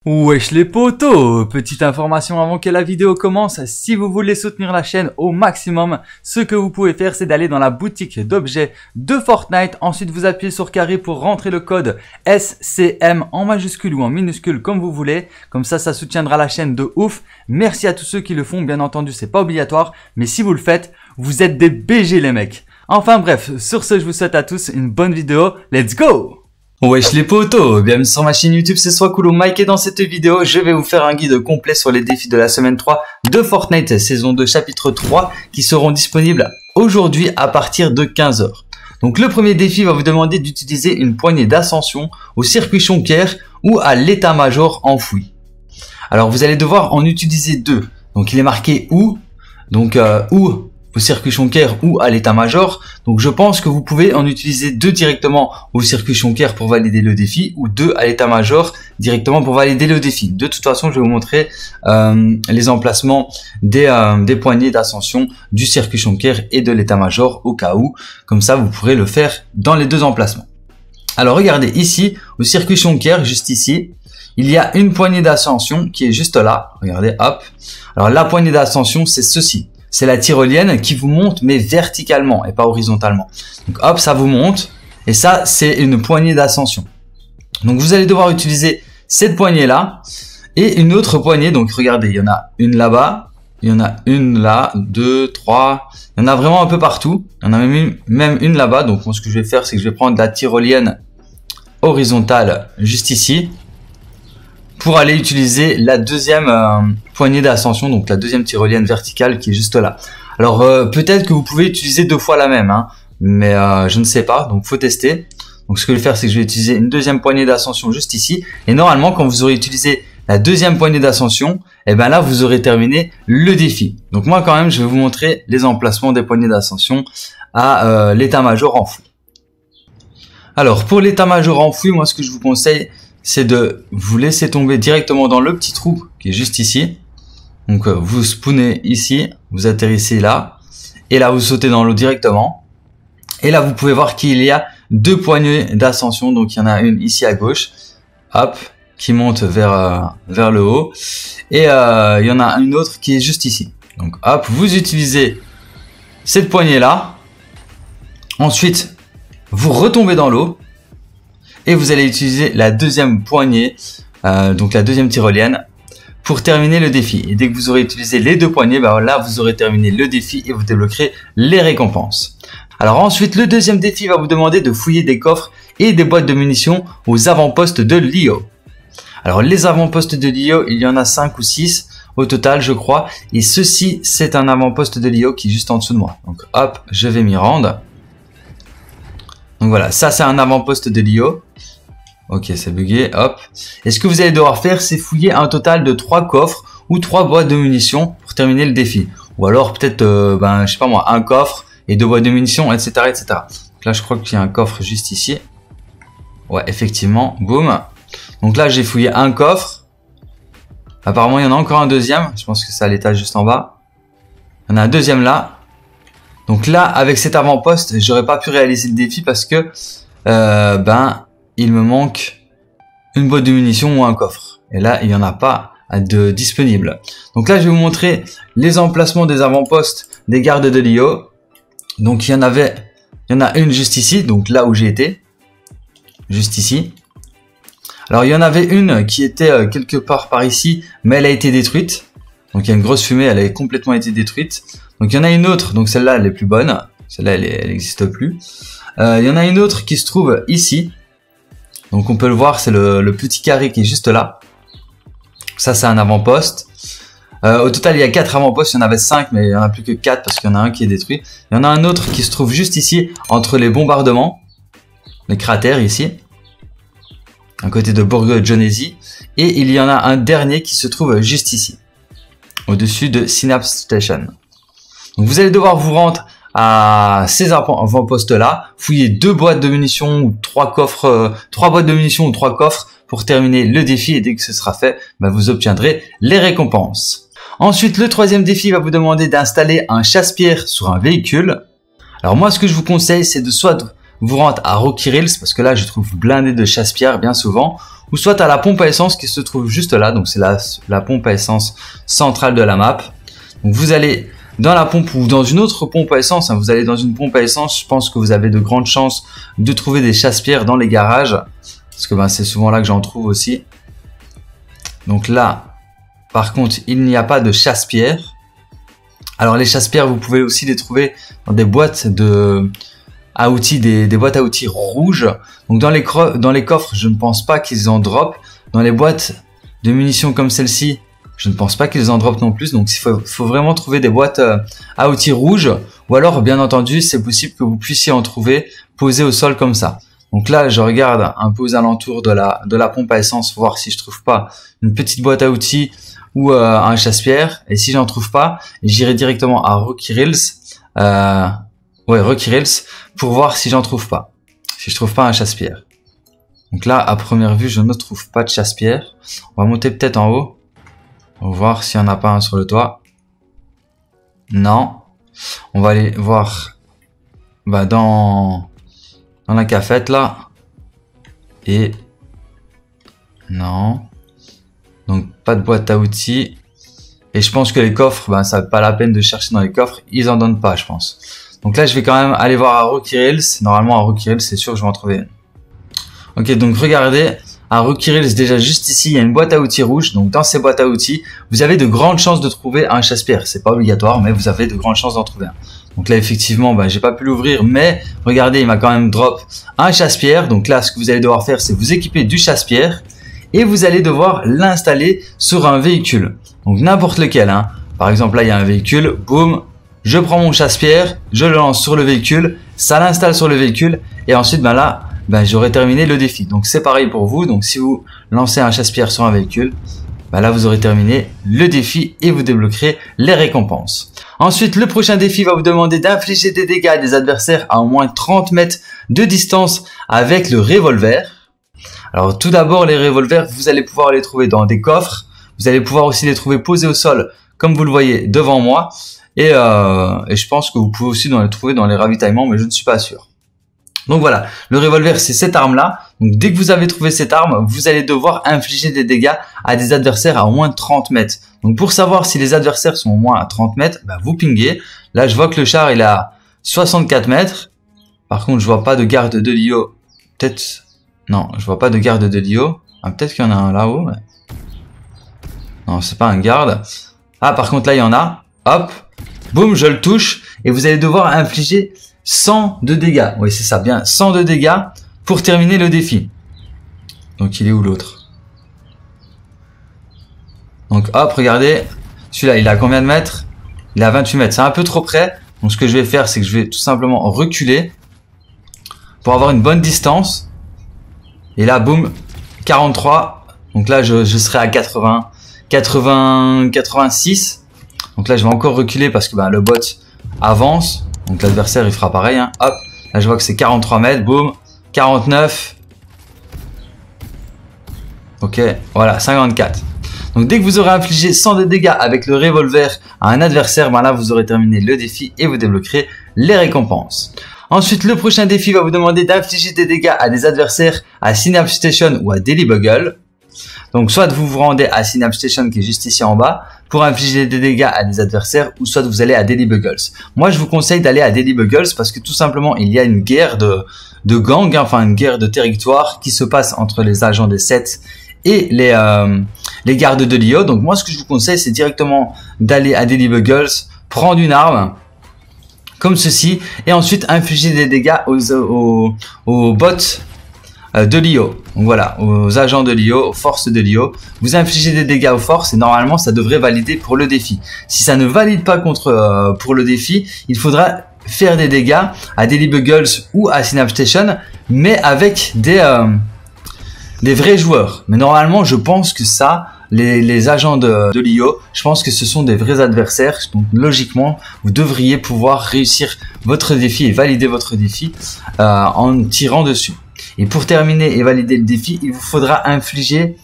Wesh les potos, petite information avant que la vidéo commence, si vous voulez soutenir la chaîne au maximum, ce que vous pouvez faire c'est d'aller dans la boutique d'objets de Fortnite, ensuite vous appuyez sur carré pour rentrer le code SCM en majuscule ou en minuscule comme vous voulez, comme ça soutiendra la chaîne de ouf. Merci à tous ceux qui le font, bien entendu c'est pas obligatoire, mais si vous le faites, vous êtes des BG les mecs. Enfin bref, sur ce je vous souhaite à tous une bonne vidéo, let's go! Wesh les potos, bienvenue sur ma chaîne YouTube, c'est Swakulo Mike et dans cette vidéo, je vais vous faire un guide complet sur les défis de la semaine 3 de Fortnite saison 2 chapitre 3 qui seront disponibles aujourd'hui à partir de 15 h. Donc le premier défi va vous demander d'utiliser une poignée d'ascension au circuit Jonker ou à l'état-major enfoui. Alors vous allez devoir en utiliser deux. Donc il est marqué ou, donc ou au circuit Jonker ou à l'état-major. Donc je pense que vous pouvez en utiliser deux directement au circuit Jonker pour valider le défi ou deux à l'état-major directement pour valider le défi. De toute façon, je vais vous montrer les emplacements des poignées d'ascension du circuit Jonker et de l'état-major au cas où. Comme ça, vous pourrez le faire dans les deux emplacements. Alors regardez ici, au circuit Jonker, juste ici, il y a une poignée d'ascension qui est juste là. Regardez, hop. Alors la poignée d'ascension, c'est ceci. C'est la tyrolienne qui vous monte mais verticalement et pas horizontalement. Donc hop, ça vous monte et ça c'est une poignée d'ascension. Donc vous allez devoir utiliser cette poignée là et une autre poignée. Donc regardez, il y en a une là-bas, il y en a une là, deux, trois, il y en a vraiment un peu partout. Il y en a même une là-bas. Donc moi, ce que je vais faire, c'est que je vais prendre la tyrolienne horizontale juste ici pour aller utiliser la deuxième poignée d'ascension, donc la deuxième tyrolienne verticale qui est juste là. Alors peut-être que vous pouvez utiliser deux fois la même, hein, mais je ne sais pas, donc faut tester. Donc ce que je vais faire, c'est que je vais utiliser une deuxième poignée d'ascension juste ici, et normalement quand vous aurez utilisé la deuxième poignée d'ascension, et ben là vous aurez terminé le défi. Donc moi quand même, je vais vous montrer les emplacements des poignées d'ascension à l'état-major enfoui. Alors pour l'état-major enfoui, moi ce que je vous conseille, c'est de vous laisser tomber directement dans le petit trou qui est juste ici. Donc vous spawnez ici, vous atterrissez là, et là vous sautez dans l'eau directement. Et là vous pouvez voir qu'il y a deux poignées d'ascension, donc il y en a une ici à gauche, hop, qui monte vers le haut, et il y en a une autre qui est juste ici. Donc hop, vous utilisez cette poignée là, ensuite vous retombez dans l'eau, et vous allez utiliser la deuxième poignée, donc la deuxième tyrolienne, pour terminer le défi. Et dès que vous aurez utilisé les deux poignées, ben là vous aurez terminé le défi et vous débloquerez les récompenses. Alors ensuite, le deuxième défi va vous demander de fouiller des coffres et des boîtes de munitions aux avant-postes de Lio. Alors les avant-postes de Lio, il y en a 5 ou 6 au total je crois. Et ceci, c'est un avant-poste de Lio qui est juste en dessous de moi. Donc hop, je vais m'y rendre. Donc voilà, ça c'est un avant-poste de Lio. Ok, c'est bugué, hop. Et ce que vous allez devoir faire, c'est fouiller un total de 3 coffres ou 3 boîtes de munitions pour terminer le défi. Ou alors peut-être, je sais pas moi, un coffre et 2 boîtes de munitions, etc., etc. Donc là, je crois qu'il y a un coffre juste ici. Ouais, effectivement, boum. Donc là, j'ai fouillé un coffre. Apparemment, il y en a encore un deuxième. Je pense que c'est à l'étage juste en bas. Il y en a un deuxième là. Donc là, avec cet avant-poste, j'aurais pas pu réaliser le défi parce que, il me manque une boîte de munitions ou un coffre. Et là, il n'y en a pas de disponible. Donc là, je vais vous montrer les emplacements des avant-postes des gardes de Lio. Donc il y en a une juste ici, donc là où j'ai été. Juste ici. Alors il y en avait une qui était quelque part par ici, mais elle a été détruite. Donc il y a une grosse fumée, elle a complètement été détruite. Donc il y en a une autre, donc celle-là elle est plus bonne. Celle-là elle n'existe plus. Il y en a une autre qui se trouve ici. Donc on peut le voir, c'est le petit carré qui est juste là. Ça c'est un avant-poste. Au total il y a 4 avant-postes, il y en avait 5 mais il n'y en a plus que 4 parce qu'il y en a un qui est détruit. Il y en a un autre qui se trouve juste ici entre les bombardements. Les cratères ici. À côté de Borgo Genesi. Et il y en a un dernier qui se trouve juste ici. Au-dessus de Synapse Station. Donc vous allez devoir vous rendre à ces avant-postes là, fouiller 2 boîtes de munitions ou 3 coffres, 3 boîtes de munitions ou 3 coffres pour terminer le défi et dès que ce sera fait, vous obtiendrez les récompenses. Ensuite, le troisième défi va vous demander d'installer un chasse-pierre sur un véhicule. Alors moi, ce que je vous conseille, c'est de soit vous rendre à Rocky Rills parce que là, je trouve blindé de chasse-pierre bien souvent, ou soit à la pompe à essence qui se trouve juste là. Donc c'est la pompe à essence centrale de la map. Donc vous allez dans la pompe ou dans une autre pompe à essence, hein, vous allez dans une pompe à essence, je pense que vous avez de grandes chances de trouver des chasse-pierres dans les garages. Parce que c'est souvent là que j'en trouve aussi. Donc là, par contre, il n'y a pas de chasse-pierre. Alors les chasse-pierres, vous pouvez aussi les trouver dans des boîtes à outils, des boîtes à outils rouges. Donc dans les coffres, je ne pense pas qu'ils en drop. Dans les boîtes de munitions comme celle-ci, je ne pense pas qu'ils en drop non plus. Donc il faut vraiment trouver des boîtes à outils rouges. Ou alors, bien entendu, c'est possible que vous puissiez en trouver posées au sol comme ça. Donc là, je regarde un peu aux alentours de la pompe à essence, voir si je trouve pas une petite boîte à outils ou un chasse-pierre. Et si j'en trouve pas, j'irai directement à Rocky Rills, Rocky Rills, pour voir si j'en trouve pas. Si je trouve pas un chasse-pierre. Donc là, à première vue, je ne trouve pas de chasse-pierre. On va monter peut-être en haut. On va voir s'il n'y en a pas un sur le toit. Non. On va aller voir dans la cafette là. Et non. Donc pas de boîte à outils. Et je pense que les coffres, ça vaut pas la peine de chercher dans les coffres. Ils en donnent pas, je pense. Donc là, je vais quand même aller voir à Rocky Rills. Normalement, à Rocky Rills, c'est sûr que je vais en trouver une. Ok, donc regardez. À Rocky Rills, déjà juste ici, il y a une boîte à outils rouge. Donc dans ces boîtes à outils, vous avez de grandes chances de trouver un chasse-pierre. C'est pas obligatoire, mais vous avez de grandes chances d'en trouver un. Donc là, effectivement, j'ai pas pu l'ouvrir, mais regardez, il m'a quand même drop un chasse-pierre. Donc là, ce que vous allez devoir faire, c'est vous équiper du chasse-pierre et vous allez devoir l'installer sur un véhicule. Donc n'importe lequel, hein. Par exemple, là, il y a un véhicule, boum, je prends mon chasse-pierre, je le lance sur le véhicule, ça l'installe sur le véhicule et ensuite, j'aurai terminé le défi. Donc c'est pareil pour vous. Donc si vous lancez un chasse-pierre sur un véhicule, là vous aurez terminé le défi et vous débloquerez les récompenses. Ensuite, le prochain défi va vous demander d'infliger des dégâts à des adversaires à au moins 30 mètres de distance avec le revolver. Alors tout d'abord, les revolvers, vous allez pouvoir les trouver dans des coffres. Vous allez pouvoir aussi les trouver posés au sol, comme vous le voyez devant moi. Et je pense que vous pouvez aussi les trouver dans les ravitaillements, mais je ne suis pas sûr. Donc voilà, le revolver, c'est cette arme-là. Donc dès que vous avez trouvé cette arme, vous allez devoir infliger des dégâts à des adversaires à au moins 30 mètres. Donc pour savoir si les adversaires sont au moins à 30 mètres, vous pinguez. Là, je vois que le char, il est à 64 mètres. Par contre, je vois pas de garde de Lio. Peut-être... Non, je vois pas de garde de Lio. Peut-être qu'il y en a un là-haut. Mais... Non, c'est pas un garde. Ah, par contre, là, il y en a. Hop. Boum, je le touche. Et vous allez devoir infliger 100 de dégâts. Oui, c'est ça, bien 100 de dégâts pour terminer le défi. Donc, il est où l'autre? Donc, hop, regardez. Celui-là, il est à combien de mètres? Il est à 28 mètres. C'est un peu trop près. Donc, ce que je vais faire, c'est que je vais tout simplement reculer pour avoir une bonne distance. Et là, boum, 43. Donc là, je serai à 80, 86. Donc là, je vais encore reculer parce que le bot avance. Donc l'adversaire, il fera pareil. Hein. Hop, là, je vois que c'est 43 mètres. Boum, 49. Ok, voilà, 54. Donc dès que vous aurez infligé 100 de dégâts avec le revolver à un adversaire, là, vous aurez terminé le défi et vous débloquerez les récompenses. Ensuite, le prochain défi va vous demander d'infliger des dégâts à des adversaires à Synapse Station ou à Daily Bugle. Donc, soit vous vous rendez à Synapse Station qui est juste ici en bas pour infliger des dégâts à des adversaires ou soit vous allez à Daily Buggles. Moi, je vous conseille d'aller à Daily Buggles parce que tout simplement, il y a une guerre de gang, enfin une guerre de territoire qui se passe entre les agents des 7 et les gardes de Lio. Donc, moi, ce que je vous conseille, c'est directement d'aller à Daily Buggles, prendre une arme comme ceci et ensuite infliger des dégâts aux bots de Lio. Donc voilà, aux agents de Lio, aux forces de Lio. Vous infligez des dégâts aux forces et normalement ça devrait valider pour le défi. Si ça ne valide pas pour le défi, il faudra faire des dégâts à Daily Buggles ou à Synapse Station, mais avec des vrais joueurs. Mais normalement, je pense que ça, les agents de Lio, je pense que ce sont des vrais adversaires. Donc logiquement, vous devriez pouvoir réussir votre défi et valider votre défi en tirant dessus. Et pour terminer et valider le défi, il vous faudra infliger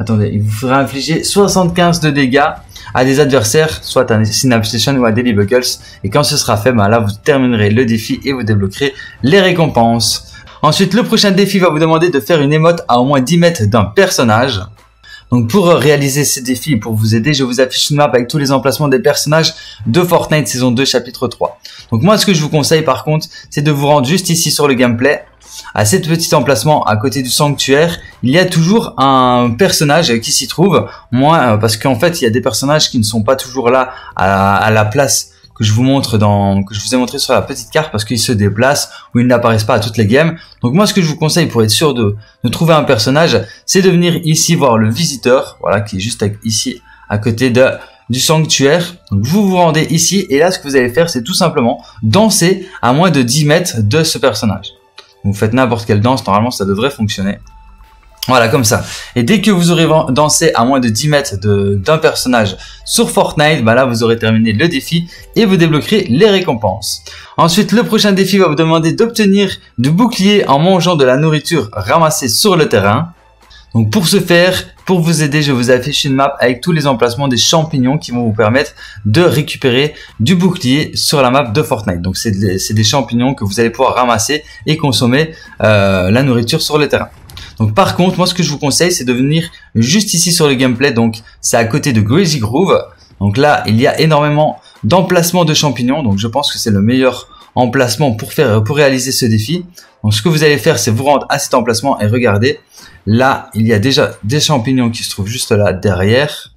75 de dégâts à des adversaires, soit à Synapse Station ou à Daily Buggles. Et quand ce sera fait, là vous terminerez le défi et vous débloquerez les récompenses. Ensuite, le prochain défi va vous demander de faire une émote à au moins 10 mètres d'un personnage. Donc pour réaliser ce défi et pour vous aider, je vous affiche une map avec tous les emplacements des personnages de Fortnite saison 2 chapitre 3. Donc moi ce que je vous conseille par contre, c'est de vous rendre juste ici sur le gameplay. À cet petit emplacement à côté du sanctuaire, il y a toujours un personnage qui s'y trouve. Moi parce qu'en fait il y a des personnages qui ne sont pas toujours là à la place que je vous montre que je vous ai montré sur la petite carte parce qu'ils se déplacent ou ils n'apparaissent pas à toutes les games. Donc moi ce que je vous conseille pour être sûr de trouver un personnage, c'est de venir ici voir le visiteur, voilà, qui est juste ici à côté du sanctuaire. Donc vous vous rendez ici et là ce que vous allez faire, c'est tout simplement danser à moins de 10 mètres de ce personnage. Vous faites n'importe quelle danse, normalement ça devrait fonctionner. Voilà, comme ça. Et dès que vous aurez dansé à moins de 10 mètres d'un personnage sur Fortnite, bah là, vous aurez terminé le défi et vous débloquerez les récompenses. Ensuite, le prochain défi va vous demander d'obtenir du bouclier en mangeant de la nourriture ramassée sur le terrain. Donc, pour ce faire, pour vous aider, je vous affiche une map avec tous les emplacements des champignons qui vont vous permettre de récupérer du bouclier sur la map de Fortnite. Donc, c'est des champignons que vous allez pouvoir ramasser et consommer la nourriture sur le terrain. Donc par contre, moi ce que je vous conseille, c'est de venir juste ici sur le gameplay. Donc c'est à côté de Crazy Groove. Donc là, il y a énormément d'emplacements de champignons. Donc je pense que c'est le meilleur emplacement pour réaliser ce défi. Donc ce que vous allez faire, c'est vous rendre à cet emplacement et regardez. Là, il y a déjà des champignons qui se trouvent juste là derrière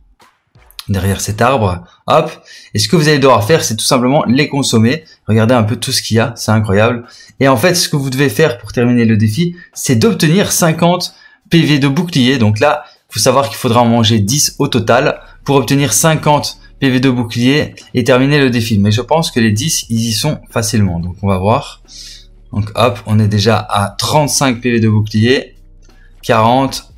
cet arbre. Hop. Et ce que vous allez devoir faire, c'est tout simplement les consommer. Regardez un peu tout ce qu'il y a, c'est incroyable. Et en fait, ce que vous devez faire pour terminer le défi, c'est d'obtenir 50 PV de bouclier. Donc là, il faut savoir qu'il faudra en manger 10 au total pour obtenir 50 PV de bouclier et terminer le défi. Mais je pense que les 10, ils y sont facilement. Donc on va voir. Donc hop, on est déjà à 35 PV de bouclier, 40,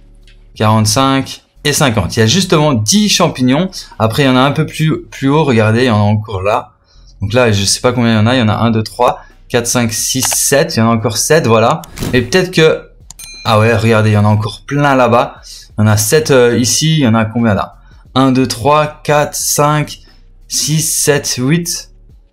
45... et 50. Il y a justement 10 champignons. Après, il y en a un peu plus haut. Regardez, il y en a encore là. Donc là, je sais pas combien il y en a. Il y en a 1, 2, 3, 4, 5, 6, 7. Il y en a encore 7, voilà. Et peut-être que... ah ouais, regardez, il y en a encore plein là-bas. Il y en a 7 ici. Il y en a combien là? 1, 2, 3, 4, 5, 6, 7, 8,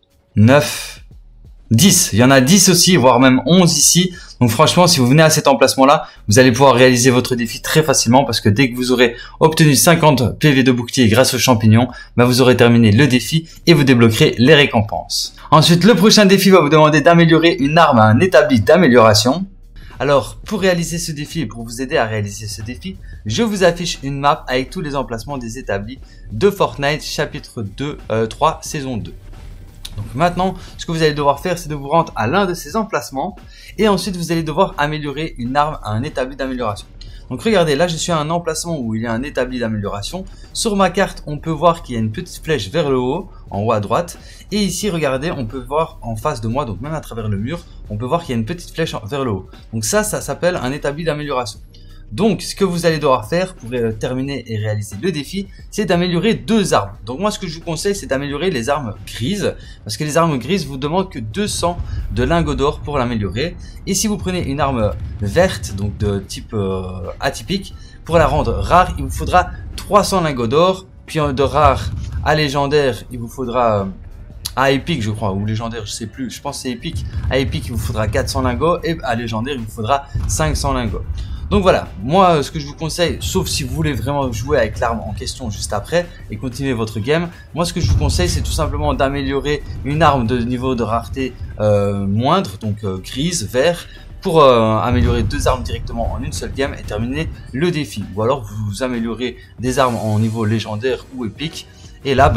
9, 10. Il y en a 10 aussi, voire même 11 ici. Donc franchement, si vous venez à cet emplacement-là, vous allez pouvoir réaliser votre défi très facilement parce que dès que vous aurez obtenu 50 PV de bouclier grâce aux champignons, bah vous aurez terminé le défi et vous débloquerez les récompenses. Ensuite, le prochain défi va vous demander d'améliorer une arme à un établi d'amélioration. Alors, pour réaliser ce défi et pour vous aider à réaliser ce défi, je vous affiche une map avec tous les emplacements des établis de Fortnite chapitre 3 saison 2. Donc maintenant, ce que vous allez devoir faire, c'est de vous rendre à l'un de ces emplacements et ensuite vous allez devoir améliorer une arme à un établi d'amélioration. Donc regardez, là je suis à un emplacement où il y a un établi d'amélioration. Sur ma carte, on peut voir qu'il y a une petite flèche vers le haut, en haut à droite. Et ici, regardez, on peut voir en face de moi, donc même à travers le mur, on peut voir qu'il y a une petite flèche vers le haut. Donc ça s'appelle un établi d'amélioration. Donc, ce que vous allez devoir faire pour terminer et réaliser le défi, c'est d'améliorer 2 armes. Donc moi, ce que je vous conseille, c'est d'améliorer les armes grises. Parce que les armes grises vous demandent que 200 de lingots d'or pour l'améliorer. Et si vous prenez une arme verte, donc de type atypique, pour la rendre rare, il vous faudra 300 lingots d'or. Puis de rare à légendaire, il vous faudra... à épique je crois, ou légendaire je sais plus, je pense que c'est épique. À épique il vous faudra 400 lingots et à légendaire il vous faudra 500 lingots. Donc voilà, moi ce que je vous conseille, sauf si vous voulez vraiment jouer avec l'arme en question juste après et continuer votre game, moi ce que je vous conseille c'est tout simplement d'améliorer une arme de niveau de rareté moindre, donc grise, vert, pour améliorer 2 armes directement en une seule game et terminer le défi. Ou alors vous améliorez des armes en niveau légendaire ou épique et là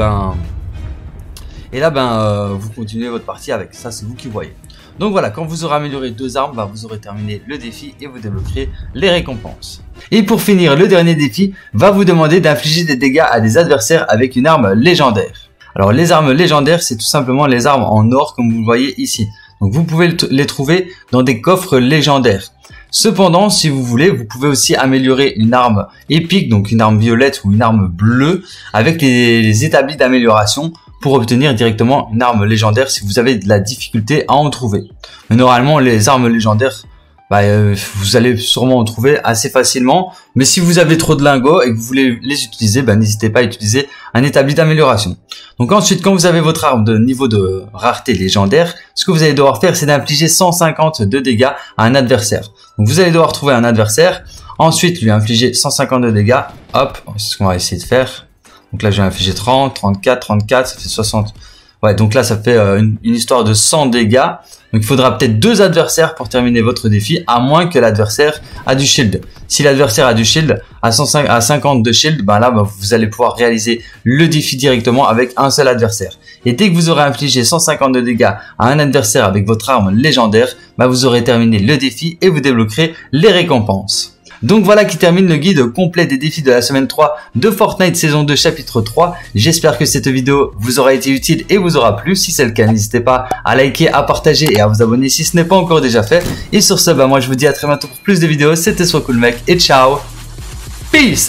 vous continuez votre partie avec, ça c'est vous qui voyez. Donc voilà, quand vous aurez amélioré 2 armes, bah, vous aurez terminé le défi et vous débloquerez les récompenses. Et pour finir, le dernier défi va vous demander d'infliger des dégâts à des adversaires avec une arme légendaire. Alors les armes légendaires, c'est tout simplement les armes en or comme vous le voyez ici. Donc vous pouvez les trouver dans des coffres légendaires. Cependant, si vous voulez, vous pouvez aussi améliorer une arme épique, donc une arme violette ou une arme bleue, avec les établis d'amélioration pour obtenir directement une arme légendaire si vous avez de la difficulté à en trouver. Mais normalement, les armes légendaires vous allez sûrement en trouver assez facilement. Mais si vous avez trop de lingots et que vous voulez les utiliser, n'hésitez pas à utiliser un établi d'amélioration. Donc ensuite, quand vous avez votre arme de niveau de rareté légendaire, ce que vous allez devoir faire, c'est d'infliger 150 de dégâts à un adversaire. Donc vous allez devoir trouver un adversaire, ensuite lui infliger 150 de dégâts. Hop, c'est ce qu'on va essayer de faire. Donc là, je vais infliger 30, 34, 34, ça fait 60. Ouais, donc là, ça fait une histoire de 100 dégâts. Donc il faudra peut-être 2 adversaires pour terminer votre défi, à moins que l'adversaire a du shield. Si l'adversaire a du shield, à 50 de shield, vous allez pouvoir réaliser le défi directement avec un seul adversaire. Et dès que vous aurez infligé 150 de dégâts à un adversaire avec votre arme légendaire, vous aurez terminé le défi et vous débloquerez les récompenses. Donc voilà qui termine le guide complet des défis de la semaine 3 de Fortnite saison 2 chapitre 3. J'espère que cette vidéo vous aura été utile et vous aura plu. Si c'est le cas, n'hésitez pas à liker, à partager et à vous abonner si ce n'est pas encore déjà fait. Et sur ce, moi je vous dis à très bientôt pour plus de vidéos. C'était SoCoolMec et ciao. Peace.